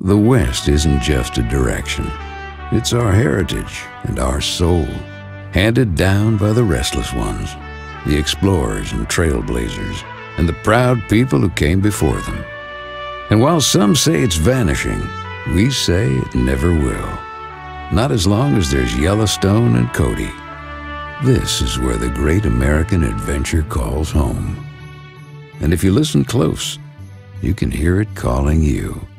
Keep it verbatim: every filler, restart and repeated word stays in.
The West isn't just a direction. It's our heritage and our soul, handed down by the restless ones, the explorers and trailblazers, and the proud people who came before them. And while some say it's vanishing, we say it never will. Not as long as there's Yellowstone and Cody. This is where the great American adventure calls home. And if you listen close, you can hear it calling you.